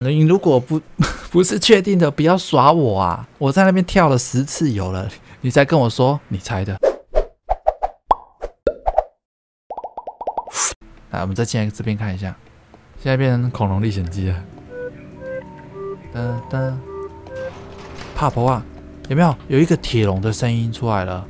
你如果不是确定的，不要耍我啊！我在那边跳了10次有了，你才跟我说你猜的。来，我们再进来这边看一下，现在变成恐龙历险记了。噔噔，怕不怕？有没有？有一个铁笼的声音出来了。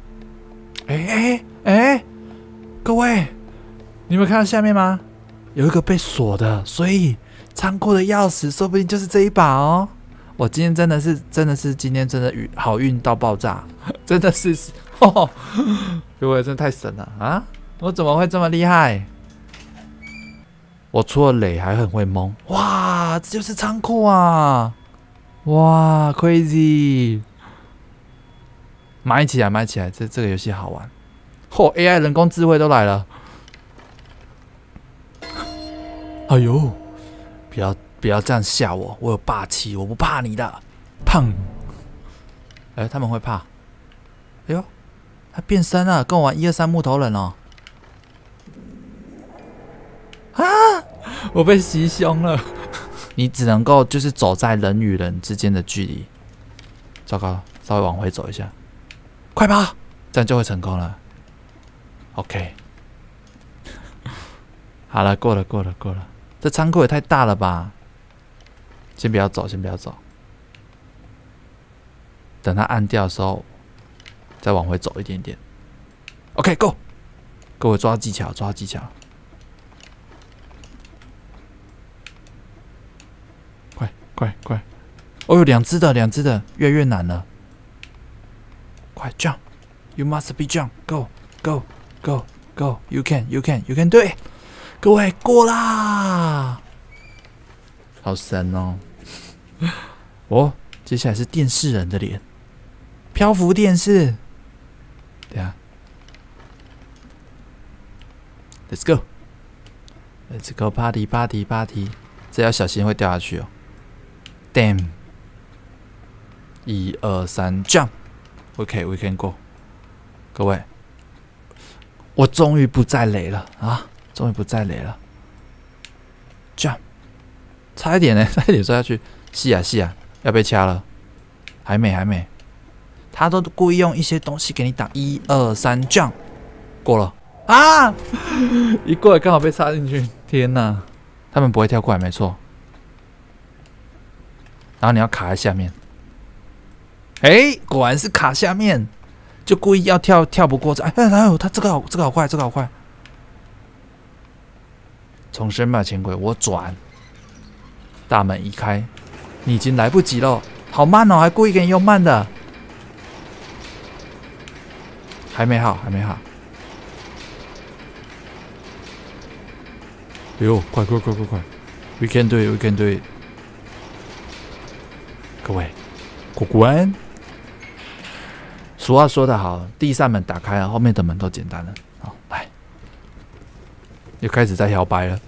各位，你有看到下面吗？有一个被锁的，所以仓库的钥匙说不定就是这一把哦。我今天真的是今天真的好运到爆炸，真的是哦，各位真的太神了啊！我怎么会这么厉害？我除了垒还很会蒙，哇，这就是仓库啊！哇 ，crazy！ 买起来，这个游戏好玩。AI 人工智慧都来了。哎呦，不要这样吓我，我有霸气，我不怕你的。砰！他们会怕。哎呦，他变身了，跟我玩1、2、3木头人哦。啊！我被袭胸了。你只能够就是走在人与人之间的距离。糟糕，稍微往回走一下。快跑！这样就会成功了。OK。好了，过了。这仓库也太大了吧！先不要走。等它按掉的时候，再往回走一点点。OK，Go！ 各位抓技巧。快！哦哟，2只的，越来越难了。快 jump！You must be jump! Go! You can do it! 各位过啦！好神哦！哦，接下来是电视人的脸，漂浮电视。等下 ，Let's go party！ 这要小心会掉下去哦。Damn！ 1、2、3 jump！OK，we can go。各位，我终于不再雷了啊！Jump！ 差一点呢，差一点摔下去。是啊，要被掐了。还没。他都故意用一些东西给你挡。1、2、3 jump！ 过了啊！一过来刚好被插进去。天哪！他们不会跳过来，没错。然后你要卡在下面。果然是卡下面。就故意要跳不过这，他这个好快，重生吧，前鬼，我转，大门一开，你已经来不及了，好慢哦，还故意给你用慢的，还没好，哎呦，快 ，We can do it， 各位，过关。俗话说得好，第一扇门打开了，后面的门都简单了。好，来，又开始在摇摆了。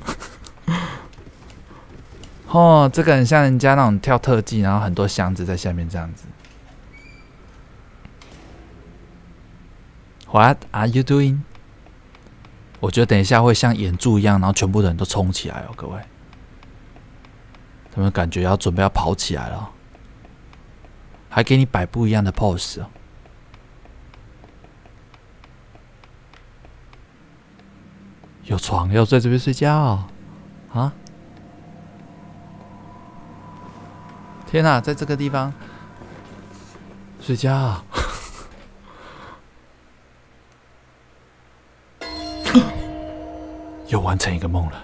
哦，这个很像人家那种跳特技，然后很多箱子在下面这样子。What are you doing？ 我觉得等一下会像眼柱一样，然后全部的人都冲起来哦，各位。他们感觉要准备要跑起来了，还给你摆不一样的 pose 哦。有床要在这边睡觉啊！天哪，在这个地方睡觉，又完成一个梦了。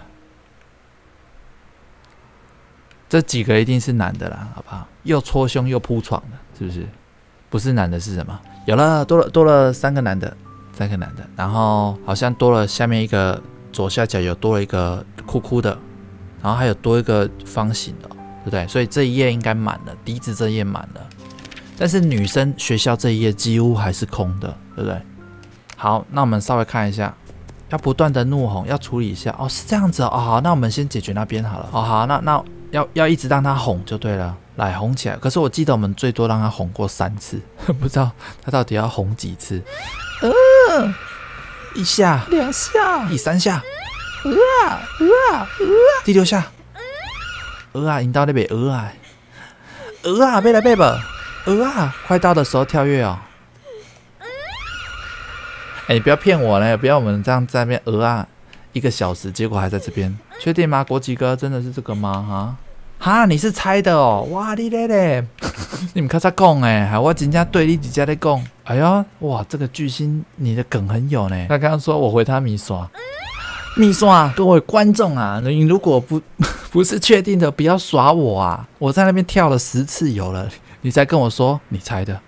这几个一定是男的啦，好不好？又戳胸又铺床的，是不是？不是男的是什么？有了，多了3个男的。然后好像多了下面一个左下角有多了一个哭的，然后还有多一个方形的，对不对？所以这一页应该满了，笛子这一页满了，但是女生学校这一页几乎还是空的，对不对？好，那我们稍微看一下，要不断的怒吼，要处理一下哦，是这样子哦。好，那我们先解决那边好了。好，那要一直让他哄就对了，来哄起来。可是我记得我们最多让他哄过3次，不知道他到底要哄几次。1下，2下，第3下，第6下， 鹅啊，引导那边鹅啊，鹅啊，别来别吧，鹅啊，快到的时候跳跃哦。哎，你不要骗我嘞！不要我们这样在那边鹅啊1个小时，结果还在这边，确定吗？国旗哥真的是这个吗？哈，你是猜的哦！哇，你嘞，你们看他讲哎，我真正对你直接在讲。哎呀，哇，这个巨星你的梗很有呢。他刚刚说我回他米刷，各位观众啊，你如果不是确定的，不要耍我啊！我在那边跳了10次有了，你再跟我说你猜的。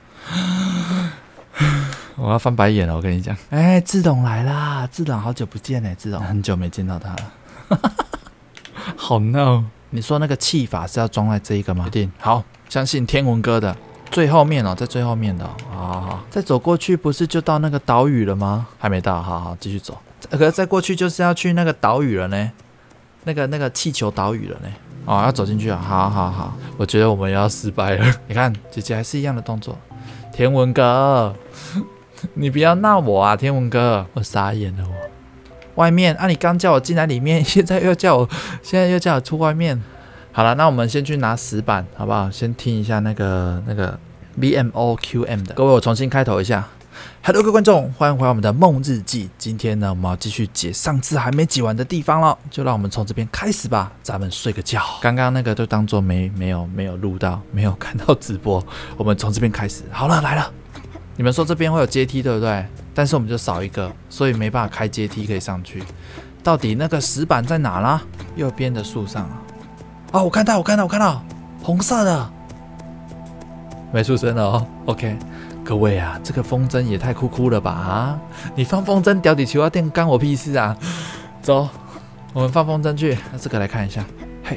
我要翻白眼了，我跟你讲。哎，志董来啦！志董好久不见嘞，志董很久没见到他了，好闹。你说那个气法是要装在这一个吗？一定。好，相信天文哥的。最后面哦，在最后面的哦。好，再走过去不是就到那个岛屿了吗？还没到，好，继续走。可是再过去就是要去那个岛屿了呢，那个气球岛屿了呢。哦，要走进去啊！好，我觉得我们要失败了。你看，姐姐还是一样的动作。天文哥，你不要闹我啊，天文哥，我傻眼了我。外面啊，你刚叫我进来里面，现在又叫我出外面。好了，那我们先去拿石板，好不好？先听一下那个 BMOQM 的。各位，我重新开头一下。Hello， 各位观众，欢迎回来我们的梦日记。今天呢，我们要继续解上次还没解完的地方了，就让我们从这边开始吧。咱们睡个觉。刚刚那个就当做没有录到，没有看到直播。我们从这边开始。好了，来了。你们说这边会有阶梯，对不对？但是我们就少一个，所以没办法开阶梯可以上去。到底那个石板在哪啦？右边的树上啊！哦，我看到，红色的，没出声了哦。OK， 各位啊，这个风筝也太酷了吧啊！你放风筝掉底球要电，干我屁事啊！走，我们放风筝去。那这个来看一下，嘿，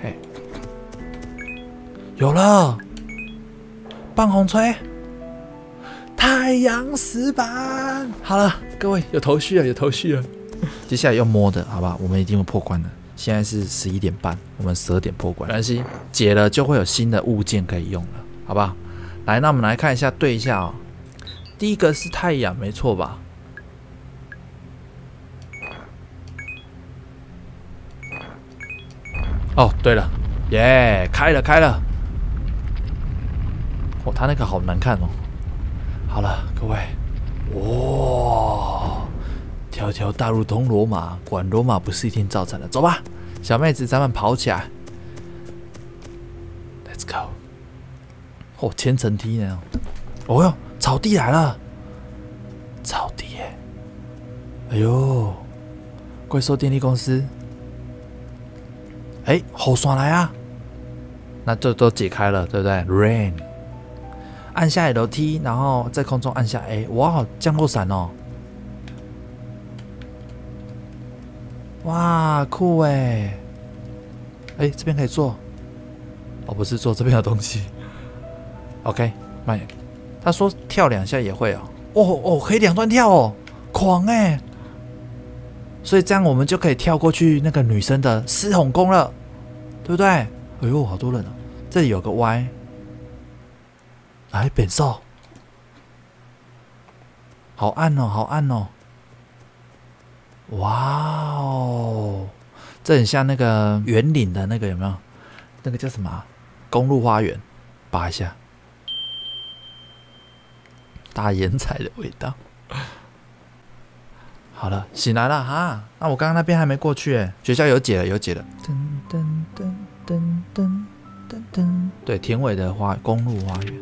有了，棒红吹。太阳石板，好了，各位有头绪了。接下来要摸的，好吧？我们一定会破关的。现在是11点半，我们12点破关，没关系，解了就会有新的物件可以用了，好不好？来，那我们来看一下，对一下哦。第一个是太阳，没错吧？哦，对了，耶，开了。哦，他那个好难看哦。好了，各位，哇，条条大路通罗马，管罗马不是一天造成的。走吧，小妹子，咱们跑起来 ，Let's go！ 哦，千层梯呢？哦哟，草地来了，草地耶！哎呦，怪兽电力公司，哎，后山来啊！那这都解开了，对不对 ？Rain。按下 LT， 然后在空中按下 A， 哇，降落伞哦！哇，酷哎！哎，这边可以坐，哦，不是坐这边的东西。OK， 慢点。他说跳2下也会哦，哦，可以2段跳哦，狂哎！所以这样我们就可以跳过去那个女生的狮吼宫了，对不对？哎呦，好多人哦！这里有个 Y。哎，变瘦，好暗哦！哇哦，这很像那个圆岭的那个有没有？那个叫什么啊？公路花园，拔一下，大盐彩的味道。好了，醒来了哈。那我刚刚那边还没过去哎，学校有解了。噔，对，田尾的公路花园。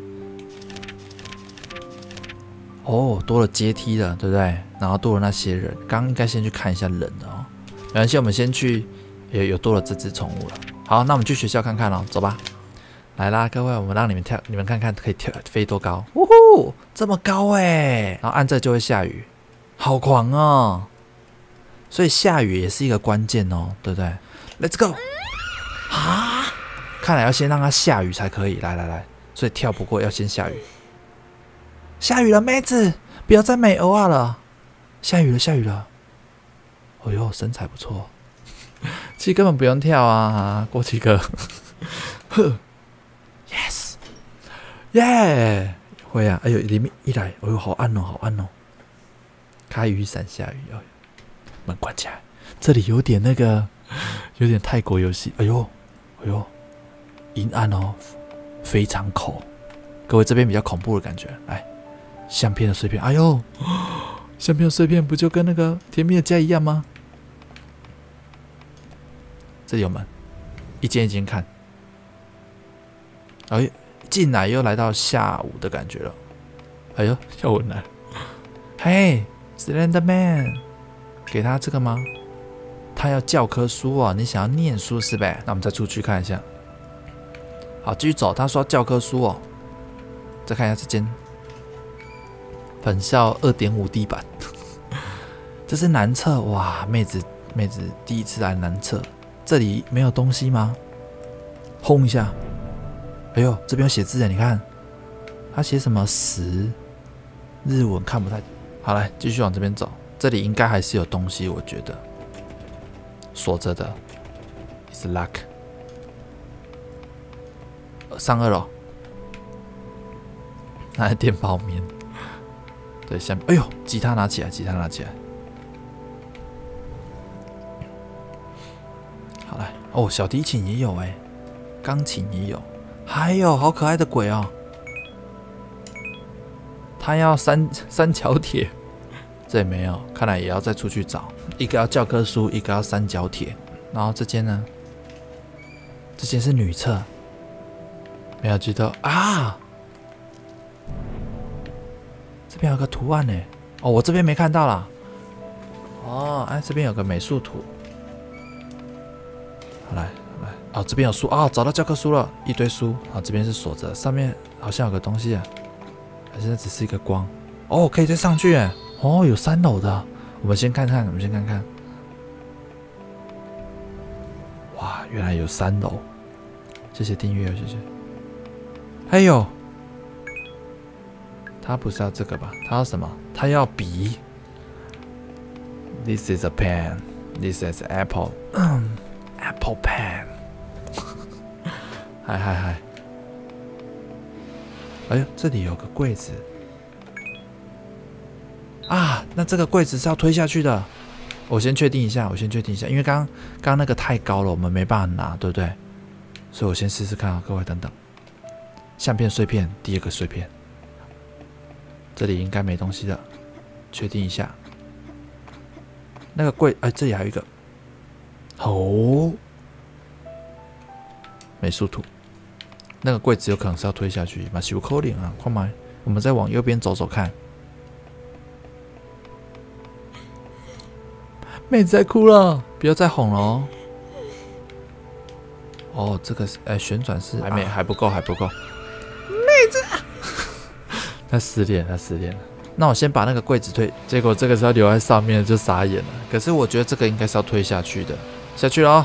哦，多了阶梯了，对不对？然后多了那些人，刚刚应该先去看一下人的哦。没关系，我们先去，有多了这只宠物了。好，那我们去学校看看咯，走吧。来啦，各位，我们让你们跳，你们看看可以飞多高？呜呼，这么高哎！然后按这就会下雨，好狂哦！所以下雨也是一个关键哦，对不对 ？Let's go！ 啊，看来要先让它下雨才可以。来，所以跳不过要先下雨。下雨了，妹子，不要再美欧啊了！下雨了！哦呦，身材不错，其实根本不用跳啊，国旗哥。呵 ，yes， 耶，会啊！哎呦，里面一来，哎呦，好暗哦！开雨伞下雨，门关起来。这里有点泰国游戏，哎呦， 哎呦，阴暗哦，非常口。各位这边比较恐怖的感觉，来，相片的碎片，哎呦，相片的碎片不就跟那个甜蜜的家一样吗？这里有门，一间一间看。哎，进来又来到下午的感觉了。哎呦，要我来。嘿 ，Slender Man， 给他这个吗？他要教科书哦，你想要念书是呗？那我们再出去看一下。好，继续走。他说教科书哦。再看一下这间本校2.5D 版，这是男厕哇！妹子第一次来男厕，这里没有东西吗？轰一下，哎呦，这边有写字的，你看，他写什么10，日文看不太。好，来继续往这边走，这里应该还是有东西，我觉得锁着的 ，is lock。上2楼。拿来垫泡面，对，下面，哎呦，吉他拿起来，好来，哦，小提琴也有哎，钢琴也有，还有好可爱的鬼哦，他要三角铁，这也没有，看来也要再出去找，一个要教科书，一个要三角铁，然后这间呢，这间是女厕，没有剧透啊。这边有个图案呢，哦，我这边没看到啦。哦，哎，这边有个美术图。好来，哦，这边有书哦，找到教科书了，一堆书。好，这边是锁着，上面好像有个东西啊，还是那只是一个光？哦，可以再上去哎，哦，有3楼的。我们先看看。哇，原来有3楼。谢谢订阅，谢谢。还有。他不是要这个吧？他要什么？他要笔。This is a pen. This is apple. Apple pen. 嗨。哎呦，这里有个柜子。啊，那这个柜子是要推下去的。我先确定一下，因为刚那个太高了，我们没办法拿，对不对？所以我先试试看啊，各位等等。相片碎片，第2个碎片。这里应该没东西了，确定一下。那个柜，哎，这里还有一个。哦，美术图。那个柜子有可能是要推下去，嘛，有可能啊，快买。我们再往右边走走看。妹子在哭了，不要再哄了哦。哦，这个是，哎，旋转式，还不够。妹子。他失恋了。那我先把那个柜子推，结果这个是要留在上面，就傻眼了。可是我觉得这个应该是要推下去的，下去了哦。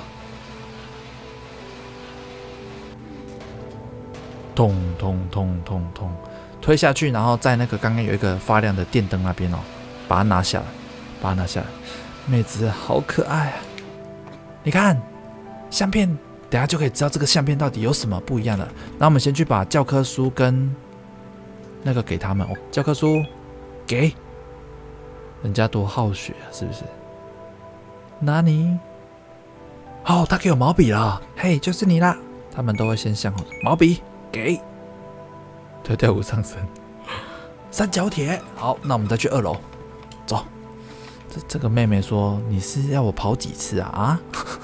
咚，推下去，然后在那个刚刚有一个发亮的电灯那边哦，把它拿下来。妹子好可爱啊！你看，相片，等下就可以知道这个相片到底有什么不一样了。那我们先去把教科书跟那个给他们哦，教科书给人家多好学啊，是不是？哪里？哦，他给我毛笔了，嘿，就是你啦！他们都会先向后，毛笔给，推掉无上身，三角铁。好，那我们再去2楼，走。这个妹妹说：“你是要我跑几次啊？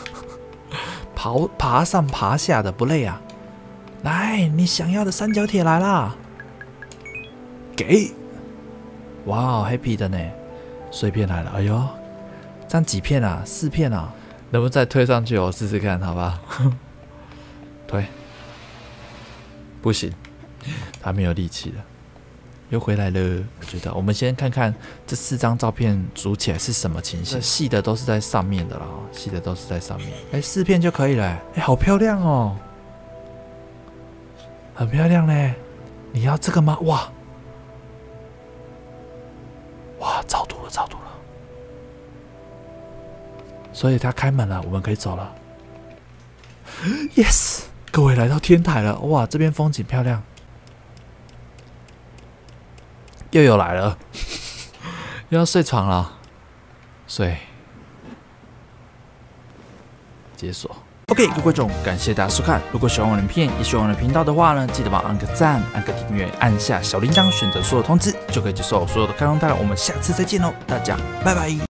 爬上爬下的不累啊？来，你想要的三角铁来啦！给，哇，happy 的呢，碎片来了，哎呦，这样几片啊？4片啊？能不能再推上去？我试试看，好吧？推，不行，他没有力气了。”又回来了，我觉得我们先看看这4张照片组起来是什么情形。细的都是在上面的啦，细的都是在上面。哎，4片就可以了。哎，好漂亮哦，很漂亮嘞。你要这个吗？哇，超多了。所以它开门了，我们可以走了。Yes， 各位来到天台了，哇，这边风景漂亮。又有来了，又要睡床了，睡，解锁。 OK， 各位观众，感谢大家收看。如果喜欢我的影片，也喜欢我的频道的话呢，记得帮我按个赞，按个订阅，按下小铃铛，选择所有通知，就可以接受所有的开通带。我们下次再见喽，大家拜拜。